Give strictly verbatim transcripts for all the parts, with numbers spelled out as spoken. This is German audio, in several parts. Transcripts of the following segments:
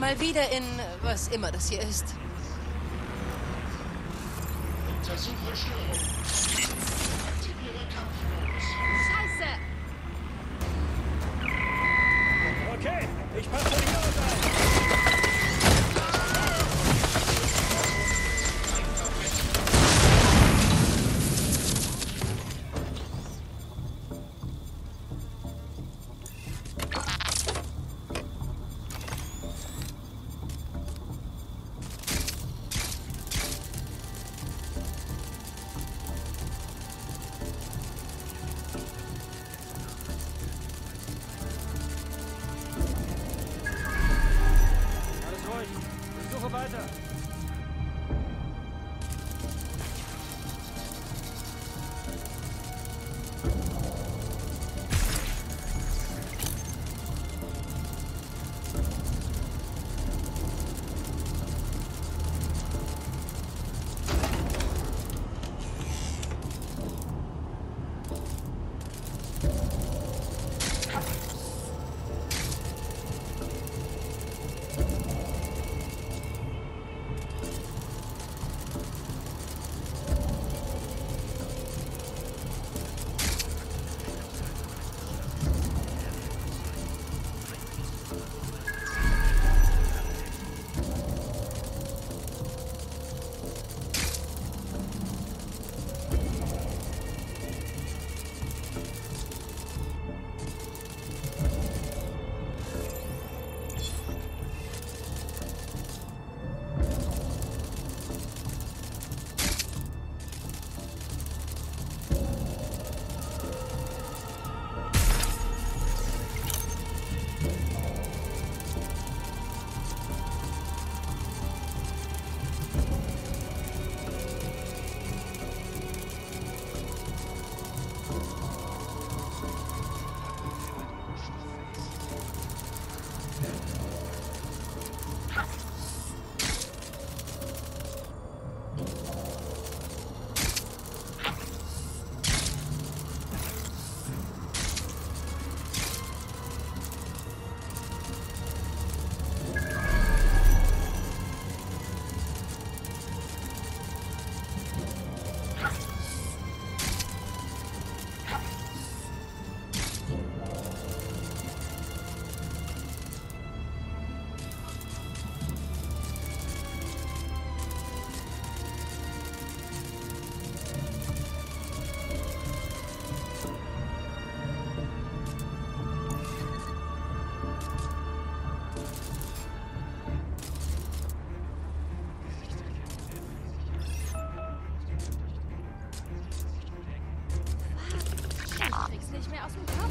Mal wieder in was immer das hier ist. Untersuche Störung. Aktiviere Kampfmodus. Scheiße! Okay, ich passe von hier aus auf. Weiter. Nicht mehr aus dem Kopf.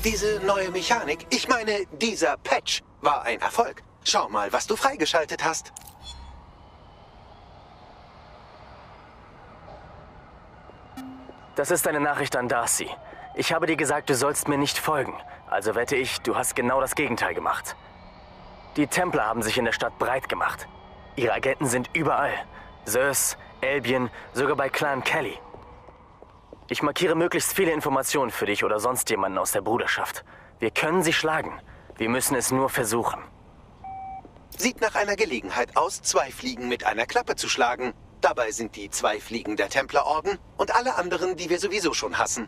Diese neue Mechanik, ich meine, dieser Patch war ein Erfolg. Schau mal, was du freigeschaltet hast. Das ist eine Nachricht an Darcy. Ich habe dir gesagt, du sollst mir nicht folgen. Also wette ich, du hast genau das Gegenteil gemacht. Die Templer haben sich in der Stadt breit gemacht. Ihre Agenten sind überall. Zeus, Albion, sogar bei Clan Kelly. Ich markiere möglichst viele Informationen für dich oder sonst jemanden aus der Bruderschaft. Wir können sie schlagen. Wir müssen es nur versuchen. Sieht nach einer Gelegenheit aus, zwei Fliegen mit einer Klappe zu schlagen. Dabei sind die zwei Fliegen der Templerorden und alle anderen, die wir sowieso schon hassen.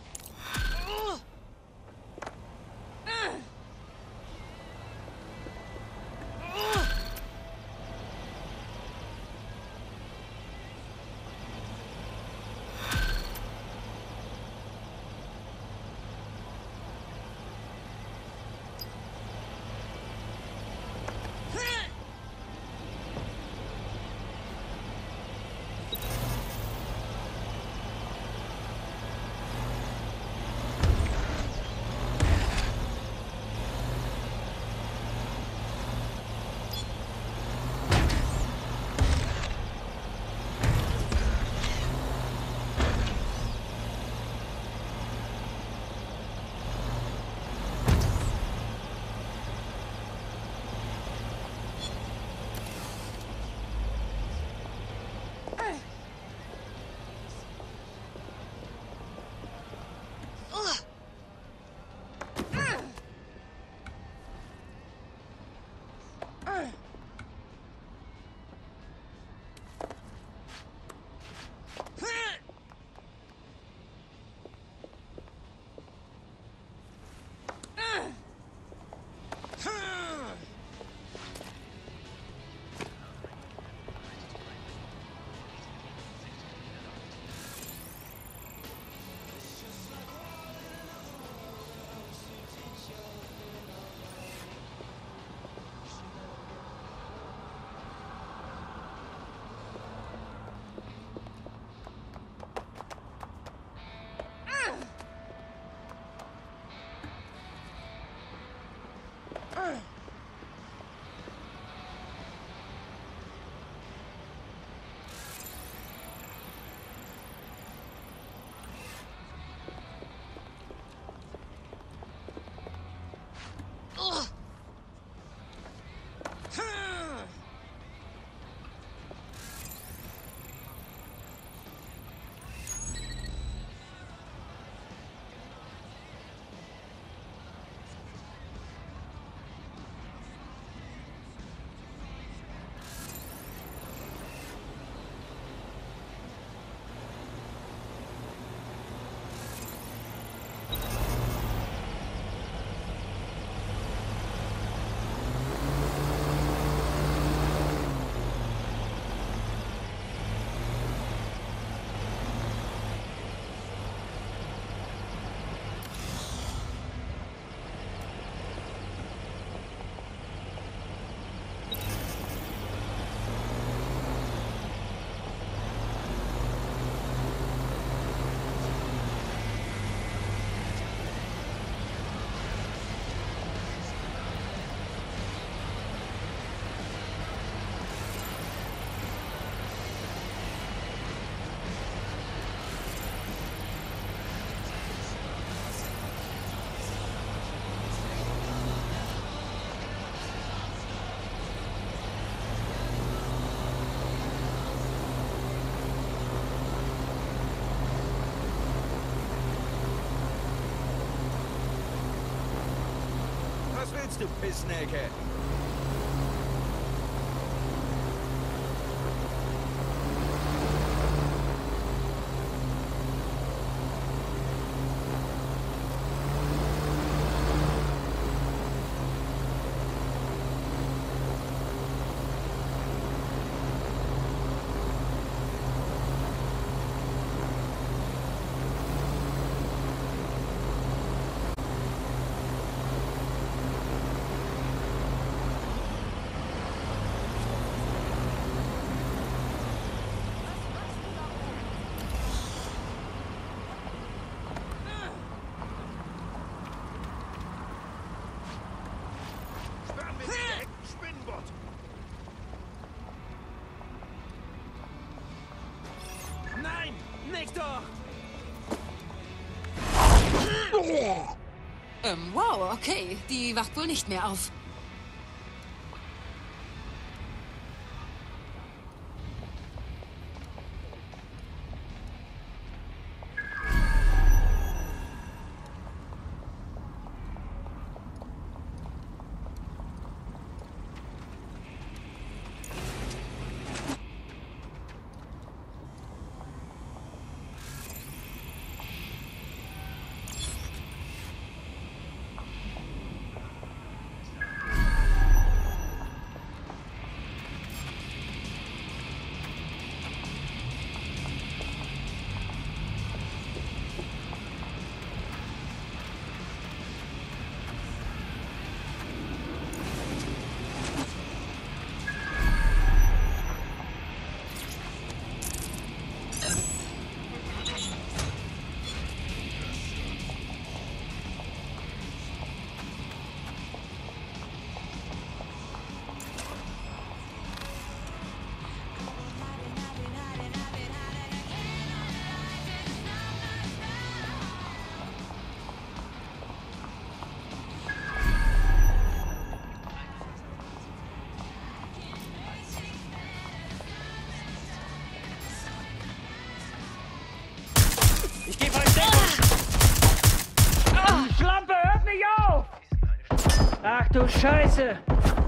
willst du, Pissnelke? Nicht doch! Ähm, wow, okay. Die wacht wohl nicht mehr auf. Ich gebe euch Deckung! Die Schlampe, hört nicht auf! Ach du Scheiße!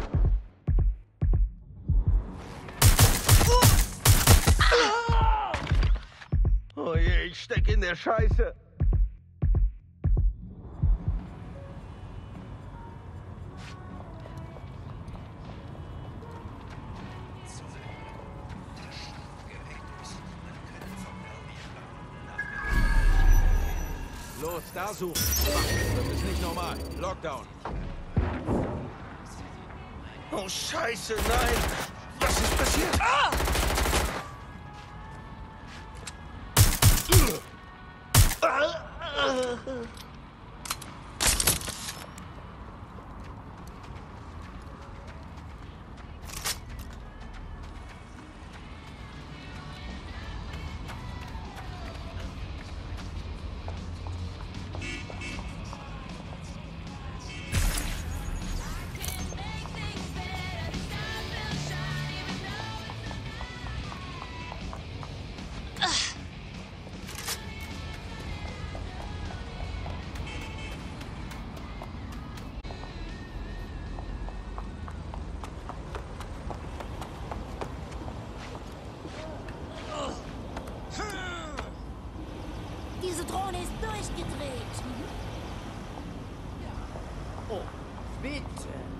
Oh je, ich steck in der Scheiße. Los, da suchen. Das ist nicht normal. Lockdown. Oh Scheiße, nein! Was ist passiert? Ah! Diese Drohne ist durchgedreht. Oh, bitte.